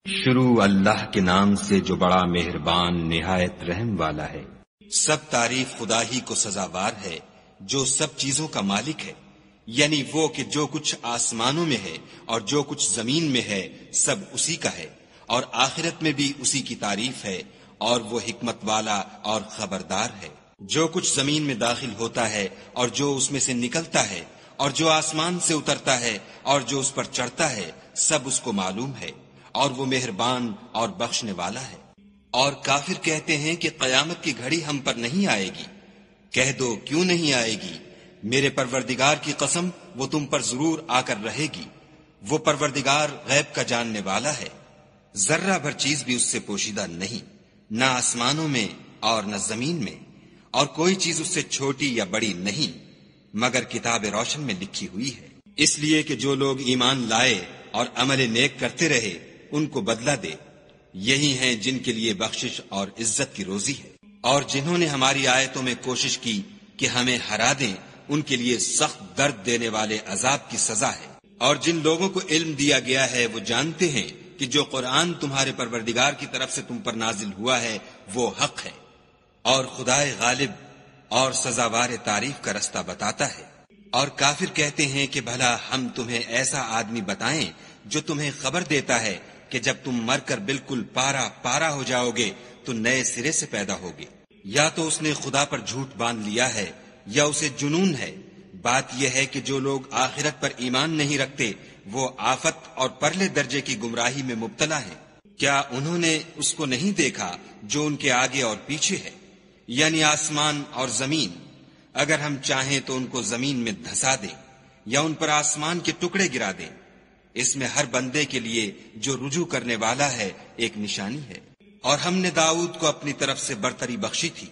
شروع اللہ کے نام سے جو بڑا مہربان نہایت رحم والا ہے۔ سب تعریف خدا ہی کو سزاوار ہے جو سب چیزوں کا مالک ہے، یعنی وہ کہ جو کچھ آسمانوں میں ہے اور جو کچھ زمین میں ہے سب اسی کا ہے، اور آخرت میں بھی اسی کی تعریف ہے، اور وہ حکمت والا اور خبردار ہے۔ جو کچھ زمین میں داخل ہوتا ہے اور جو اس میں سے نکلتا ہے اور جو آسمان سے اترتا ہے اور جو اس پر چڑھتا ہے سب اس کو معلوم ہے، اور وہ مہربان اور بخشنے والا ہے۔ اور کافر کہتے ہیں کہ قیامت کی گھڑی ہم پر نہیں آئے گی۔ کہہ دو کیوں نہیں آئے گی؟ میرے پروردگار کی قسم وہ تم پر ضرور آ کر رہے گی۔ وہ پروردگار غیب کا جاننے والا ہے، ذرہ بھر چیز بھی اس سے پوشیدہ نہیں، نہ آسمانوں میں اور نہ زمین میں، اور کوئی چیز اس سے چھوٹی یا بڑی نہیں مگر کتاب روشن میں لکھی ہوئی ہے۔ اس لیے کہ جو لوگ ایمان لائے اور عمل نیک کرتے رہے ان کو بدلہ دے، یہی ہیں جن کے لیے بخشش اور عزت کی روزی ہے۔ اور جنہوں نے ہماری آیتوں میں کوشش کی کہ ہمیں ہرا دیں ان کے لیے سخت درد دینے والے عذاب کی سزا ہے۔ اور جن لوگوں کو علم دیا گیا ہے وہ جانتے ہیں کہ جو قرآن تمہارے پروردگار کی طرف سے تم پر نازل ہوا ہے وہ حق ہے، اور خدائے غالب اور سزاوار تعریف کا رستہ بتاتا ہے۔ اور کافر کہتے ہیں کہ بھلا ہم تمہیں ایسا آدمی بتائیں جو تمہیں خبر دیتا ہے کہ جب تم مر کر بالکل پارا ہو جاؤ گے تو نئے سرے سے پیدا ہوگے۔ یا تو اس نے خدا پر جھوٹ باندھ لیا ہے یا اسے جنون ہے۔ بات یہ ہے کہ جو لوگ آخرت پر ایمان نہیں رکھتے وہ آفت اور پرلے درجے کی گمراہی میں مبتلا ہیں۔ کیا انہوں نے اس کو نہیں دیکھا جو ان کے آگے اور پیچھے ہے، یعنی آسمان اور زمین؟ اگر ہم چاہیں تو ان کو زمین میں دھسا دیں یا ان پر آسمان کے ٹکڑے گرا دیں۔ اس میں ہر بندے کے لیے جو رجوع کرنے والا ہے ایک نشانی ہے۔ اور ہم نے داؤد کو اپنی طرف سے برتری بخشی تھی۔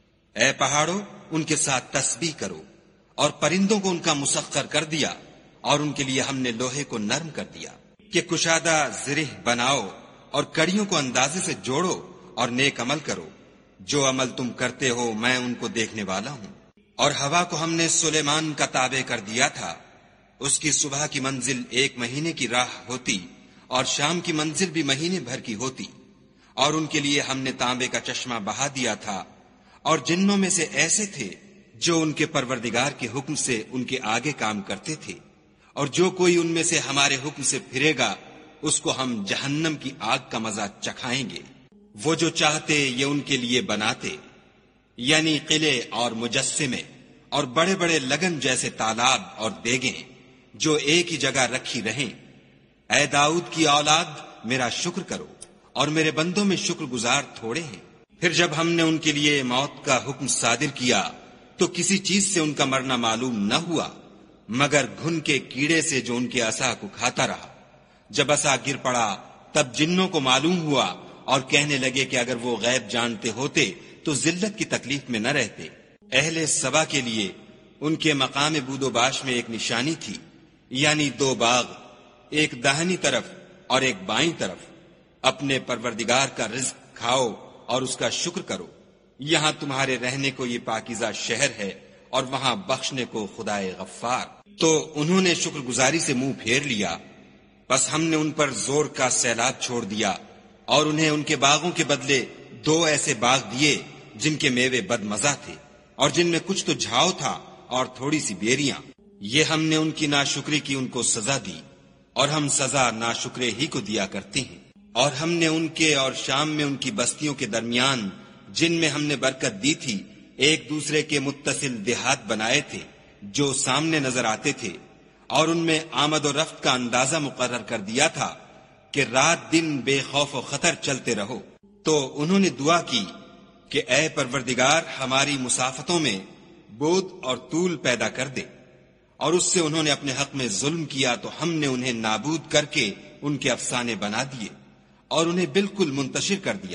اے پہاڑوں ان کے ساتھ تسبیح کرو، اور پرندوں کو ان کا مسخر کر دیا، اور ان کے لیے ہم نے لوہے کو نرم کر دیا کہ کشادہ زرہ بناؤ، اور کڑیوں کو اندازے سے جوڑو اور نیک عمل کرو۔ جو عمل تم کرتے ہو میں ان کو دیکھنے والا ہوں۔ اور ہوا کو ہم نے سلیمان کا تابع کر دیا تھا، اس کی صبح کی منزل 1 مہینے کی راہ ہوتی اور شام کی منزل بھی مہینے بھر کی ہوتی۔ اور ان کے لیے ہم نے تانبے کا چشمہ بہا دیا تھا، اور جنوں میں سے ایسے تھے جو ان کے پروردگار کے حکم سے ان کے آگے کام کرتے تھے، اور جو کوئی ان میں سے ہمارے حکم سے پھرے گا اس کو ہم جہنم کی آگ کا مزہ چکھائیں گے۔ وہ جو چاہتے یہ ان کے لیے بناتے، یعنی قلعے اور مجسمے اور بڑے بڑے لگن جیسے تالاب اور دیگیں جو ایک ہی جگہ رکھی رہیں۔ اے داؤد کی اولاد میرا شکر کرو، اور میرے بندوں میں شکر گزار تھوڑے ہیں۔ پھر جب ہم نے ان کے لیے موت کا حکم صادر کیا تو کسی چیز سے ان کا مرنا معلوم نہ ہوا مگر گھن کے کیڑے سے جو ان کے عصا کو کھاتا رہا۔ جب عصا گر پڑا تب جنوں کو معلوم ہوا اور کہنے لگے کہ اگر وہ غیب جانتے ہوتے تو ذلت کی تکلیف میں نہ رہتے۔ اہل سبا کے لیے ان کے مقام بود و باش میں ایک نشانی تھی، یعنی 2 باغ، ایک داہنی طرف اور ایک بائیں طرف۔ اپنے پروردگار کا رزق کھاؤ اور اس کا شکر کرو۔ یہاں تمہارے رہنے کو یہ پاکیزہ شہر ہے، اور وہاں بخشنے کو خدائے غفار۔ تو انہوں نے شکر گزاری سے منہ پھیر لیا، بس ہم نے ان پر زور کا سیلاب چھوڑ دیا، اور انہیں ان کے باغوں کے بدلے 2 ایسے باغ دیے جن کے میوے بد مزہ تھے، اور جن میں کچھ تو جھاؤ تھا اور تھوڑی سی بیریاں۔ یہ ہم نے ان کی ناشکری کی ان کو سزا دی، اور ہم سزا ناشکرے ہی کو دیا کرتے ہیں۔ اور ہم نے ان کے اور شام میں ان کی بستیوں کے درمیان جن میں ہم نے برکت دی تھی ایک دوسرے کے متصل دیہات بنائے تھے جو سامنے نظر آتے تھے، اور ان میں آمد و رفت کا اندازہ مقرر کر دیا تھا کہ رات دن بے خوف و خطر چلتے رہو۔ تو انہوں نے دعا کی کہ اے پروردگار ہماری مسافتوں میں بود اور طول پیدا کر دے، اور اس سے انہوں نے اپنے حق میں ظلم کیا تو ہم نے انہیں نابود کر کے ان کے افسانے بنا دیے اور انہیں بالکل منتشر کر دیا۔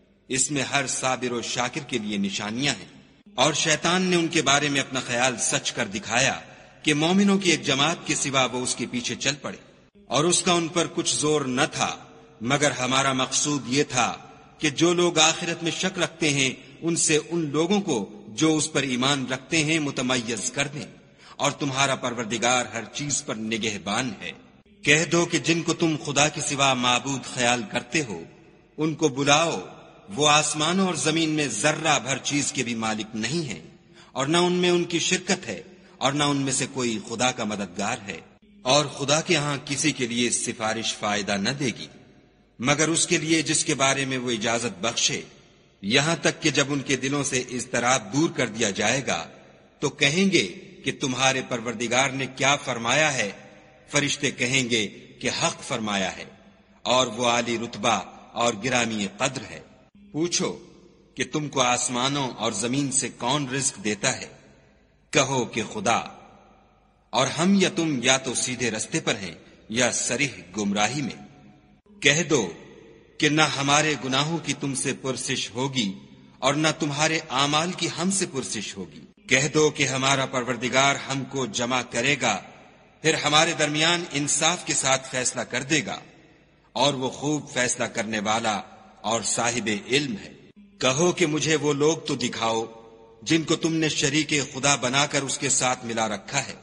اس میں ہر صابر و شاکر کے لیے نشانیاں ہیں۔ اور شیطان نے ان کے بارے میں اپنا خیال سچ کر دکھایا کہ مومنوں کی ایک جماعت کے سوا وہ اس کے پیچھے چل پڑے، اور اس کا ان پر کچھ زور نہ تھا مگر ہمارا مقصود یہ تھا کہ جو لوگ آخرت میں شک رکھتے ہیں ان سے ان لوگوں کو جو اس پر ایمان رکھتے ہیں متمیز کر دیں، اور تمہارا پروردگار ہر چیز پر نگہبان ہے۔ کہہ دو کہ جن کو تم خدا کے سوا معبود خیال کرتے ہو ان کو بلاؤ، وہ آسمانوں اور زمین میں ذرہ بھر چیز کے بھی مالک نہیں ہیں، اور نہ ان میں ان کی شرکت ہے، اور نہ ان میں سے کوئی خدا کا مددگار ہے، اور خدا کے ہاں کسی کے لیے سفارش فائدہ نہ دے گی مگر اس کے لیے جس کے بارے میں وہ اجازت بخشے، یہاں تک کہ جب ان کے دلوں سے اضطراب دور کر دیا جائے گا تو کہیں گے کہ تمہارے پروردگار نے کیا فرمایا ہے؟ فرشتے کہیں گے کہ حق فرمایا ہے، اور وہ عالی رتبہ اور گرامی قدر ہے۔ پوچھو کہ تم کو آسمانوں اور زمین سے کون رزق دیتا ہے؟ کہو کہ خدا، اور ہم یا تم یا تو سیدھے رستے پر ہیں یا صریح گمراہی میں۔ کہہ دو کہ نہ ہمارے گناہوں کی تم سے پرسش ہوگی اور نہ تمہارے اعمال کی ہم سے پرسش ہوگی۔ کہہ دو کہ ہمارا پروردگار ہم کو جمع کرے گا، پھر ہمارے درمیان انصاف کے ساتھ فیصلہ کر دے گا، اور وہ خوب فیصلہ کرنے والا اور صاحب علم ہے۔ کہو کہ مجھے وہ لوگ تو دکھاؤ جن کو تم نے شریک خدا بنا کر اس کے ساتھ ملا رکھا ہے۔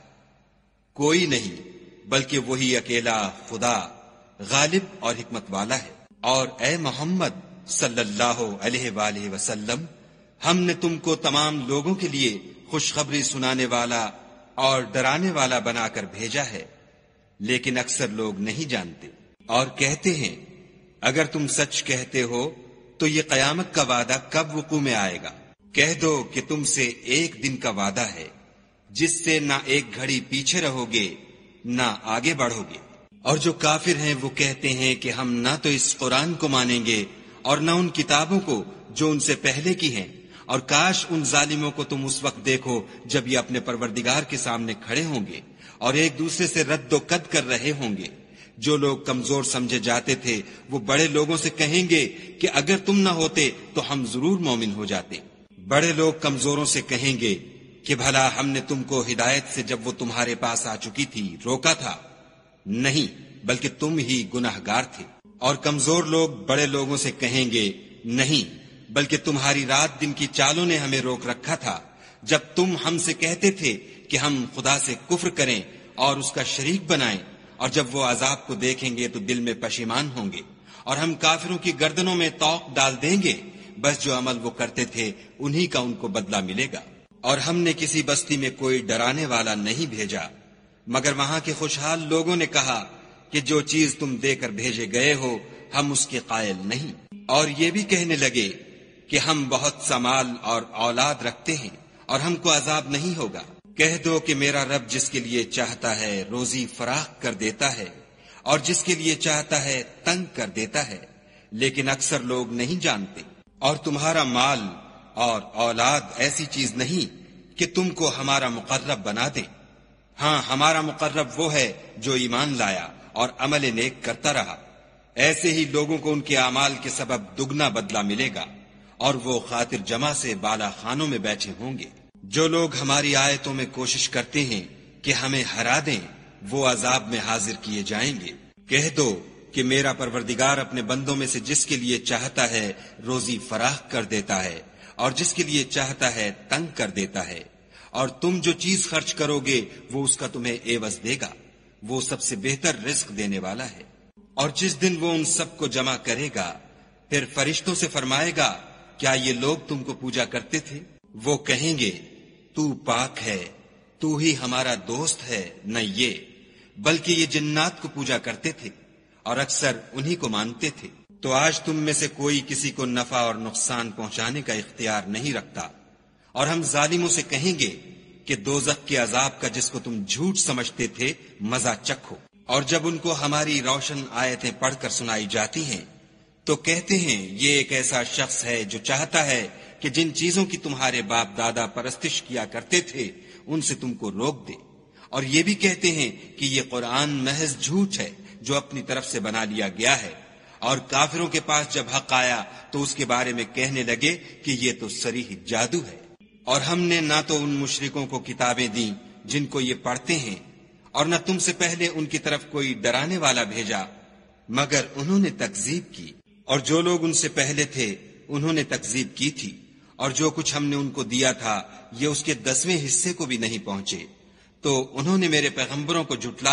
کوئی نہیں بلکہ وہی اکیلا خدا غالب اور حکمت والا ہے۔ اور اے محمد صلی اللہ علیہ وآلہ وسلم، ہم نے تم کو تمام لوگوں کے لیے خوشخبری سنانے والا اور ڈرانے والا بنا کر بھیجا ہے، لیکن اکثر لوگ نہیں جانتے۔ اور کہتے ہیں اگر تم سچ کہتے ہو تو یہ قیامت کا وعدہ کب وقوع میں آئے گا؟ کہہ دو کہ تم سے ایک دن کا وعدہ ہے جس سے نہ ایک گھڑی پیچھے رہو گے نہ آگے بڑھو گے۔ اور جو کافر ہیں وہ کہتے ہیں کہ ہم نہ تو اس قرآن کو مانیں گے اور نہ ان کتابوں کو جو ان سے پہلے کی ہیں، اور کاش ان ظالموں کو تم اس وقت دیکھو جب یہ اپنے پروردگار کے سامنے کھڑے ہوں گے اور ایک دوسرے سے رد و قد کر رہے ہوں گے۔ جو لوگ کمزور سمجھے جاتے تھے وہ بڑے لوگوں سے کہیں گے کہ اگر تم نہ ہوتے تو ہم ضرور مومن ہو جاتے۔ بڑے لوگ کمزوروں سے کہیں گے کہ بھلا ہم نے تم کو ہدایت سے جب وہ تمہارے پاس آ چکی تھی روکا تھا؟ نہیں، بلکہ تم ہی گناہگار تھے۔ اور کمزور لوگ بڑے لوگوں سے کہیں گے نہیں، بلکہ تمہاری رات دن کی چالوں نے ہمیں روک رکھا تھا جب تم ہم سے کہتے تھے کہ ہم خدا سے کفر کریں اور اس کا شریک بنائیں، اور جب وہ عذاب کو دیکھیں گے تو دل میں پشیمان ہوں گے، اور ہم کافروں کی گردنوں میں طوق ڈال دیں گے، بس جو عمل وہ کرتے تھے انہی کا ان کو بدلہ ملے گا۔ اور ہم نے کسی بستی میں کوئی ڈرانے والا نہیں بھیجا مگر وہاں کے خوشحال لوگوں نے کہا کہ جو چیز تم دے کر بھیجے گئے ہو ہم اس کے قائل نہیں، اور یہ بھی کہنے لگے کہ ہم بہت سا مال اور اولاد رکھتے ہیں اور ہم کو عذاب نہیں ہوگا۔ کہہ دو کہ میرا رب جس کے لیے چاہتا ہے روزی فراخ کر دیتا ہے اور جس کے لیے چاہتا ہے تنگ کر دیتا ہے، لیکن اکثر لوگ نہیں جانتے۔ اور تمہارا مال اور اولاد ایسی چیز نہیں کہ تم کو ہمارا مقرب بنا دے۔ ہاں، ہمارا مقرب وہ ہے جو ایمان لایا اور عمل نیک کرتا رہا۔ ایسے ہی لوگوں کو ان کے اعمال کے سبب دگنا بدلہ ملے گا، اور وہ خاطر جمع سے بالا خانوں میں بیٹھے ہوں گے۔ جو لوگ ہماری آیتوں میں کوشش کرتے ہیں کہ ہمیں ہرا دیں وہ عذاب میں حاضر کیے جائیں گے۔ کہہ دو کہ میرا پروردگار اپنے بندوں میں سے جس کے لیے چاہتا ہے روزی فراخ کر دیتا ہے اور جس کے لیے چاہتا ہے تنگ کر دیتا ہے، اور تم جو چیز خرچ کرو گے وہ اس کا تمہیں عوض دے گا، وہ سب سے بہتر رزق دینے والا ہے۔ اور جس دن وہ ان سب کو جمع کرے گا پھر فرشتوں سے فرمائے گا کیا یہ لوگ تم کو پوجا کرتے تھے؟ وہ کہیں گے تو پاک ہے، تو ہی ہمارا دوست ہے، نہ یہ بلکہ یہ جنات کو پوجا کرتے تھے اور اکثر انہی کو مانتے تھے۔ تو آج تم میں سے کوئی کسی کو نفع اور نقصان پہنچانے کا اختیار نہیں رکھتا، اور ہم ظالموں سے کہیں گے کہ دوزخ کے عذاب کا جس کو تم جھوٹ سمجھتے تھے مزہ چکھو۔ اور جب ان کو ہماری روشن آیتیں پڑھ کر سنائی جاتی ہیں تو کہتے ہیں یہ ایک ایسا شخص ہے جو چاہتا ہے کہ جن چیزوں کی تمہارے باپ دادا پرستش کیا کرتے تھے ان سے تم کو روک دے، اور یہ بھی کہتے ہیں کہ یہ قرآن محض جھوٹ ہے جو اپنی طرف سے بنا لیا گیا ہے۔ اور کافروں کے پاس جب حق آیا تو اس کے بارے میں کہنے لگے کہ یہ تو صریح جادو ہے۔ اور ہم نے نہ تو ان مشرکوں کو کتابیں دیں جن کو یہ پڑھتے ہیں، اور نہ تم سے پہلے ان کی طرف کوئی ڈرانے والا بھیجا مگر انہوں نے تکذیب کی، اور جو لوگ ان سے پہلے تھے انہوں نے تکذیب کی تھی، اور جو کچھ ہم نے ان کو دیا تھا یہ اس کے 10ویں حصے کو بھی نہیں پہنچے۔ تو انہوں نے میرے پیغمبروں کو جھٹلایا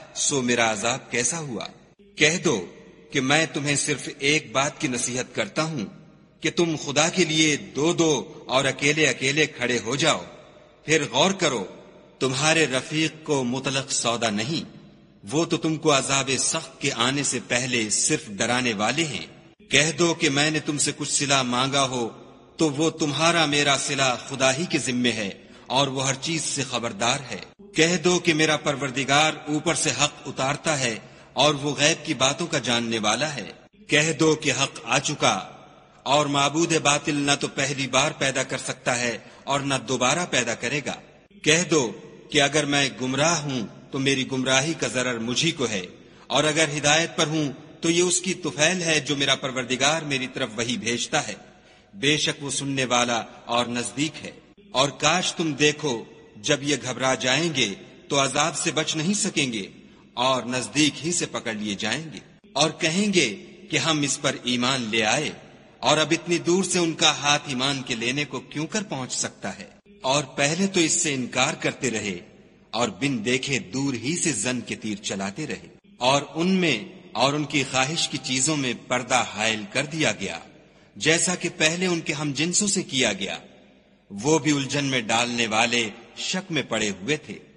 سو میرا عذاب کیسا ہوا۔ کہہ دو کہ میں تمہیں صرف ایک بات کی نصیحت کرتا ہوں کہ تم خدا کے لیے دو دو اور اکیلے اکیلے کھڑے ہو جاؤ، پھر غور کرو، تمہارے رفیق کو مطلق سودا نہیں، وہ تو تم کو عذاب سخت کے آنے سے پہلے صرف ڈرانے والے ہیں۔ کہہ دو کہ میں نے تم سے کچھ صلہ مانگا ہو تو وہ تمہارا میرا صلہ خدا ہی کے ذمے ہے، اور وہ ہر چیز سے خبردار ہے۔ کہہ دو کہ میرا پروردگار اوپر سے حق اتارتا ہے اور وہ غیب کی باتوں کا جاننے والا ہے۔ کہہ دو کہ حق آ چکا اور معبود باطل نہ تو پہلی بار پیدا کر سکتا ہے اور نہ دوبارہ پیدا کرے گا۔ کہہ دو کہ اگر میں گمراہ ہوں تو میری گمراہی کا ضرر مجھی کو ہے، اور اگر ہدایت پر ہوں تو یہ اس کی طفیل ہے جو میرا پروردگار میری طرف وہی بھیجتا ہے، بے شک وہ سننے والا اور نزدیک ہے۔ اور کاش تم دیکھو جب یہ گھبرا جائیں گے تو عذاب سے بچ نہیں سکیں گے اور نزدیک ہی سے پکڑ لیے جائیں گے، اور کہیں گے کہ ہم اس پر ایمان لے آئے، اور اب اتنی دور سے ان کا ہاتھ ایمان کے لینے کو کیوں کر پہنچ سکتا ہے؟ اور پہلے تو اس سے انکار کرتے رہے اور بن دیکھے دور ہی سے زن کے تیر چلاتے رہے، اور ان میں اور ان کی خواہش کی چیزوں میں پردہ حائل کر دیا گیا، جیسا کہ پہلے ان کے ہم جنسوں سے کیا گیا، وہ بھی الجھن میں ڈالنے والے شک میں پڑے ہوئے تھے۔